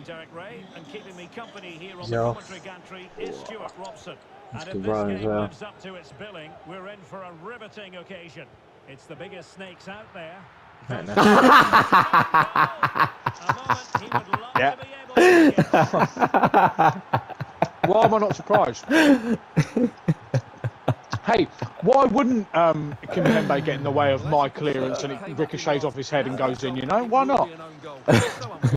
I'm Derek Ray, and keeping me company here on the commentary gantry is Stuart Robson. And if this game lives up to its billing, we're in for a riveting occasion. It's the biggest snakes out there. A moment he would love to be able to get. Why am I not surprised? Hey, why wouldn't Kimpembe get in the way of my clearance and it ricochets off his head and goes in, you know? Why not?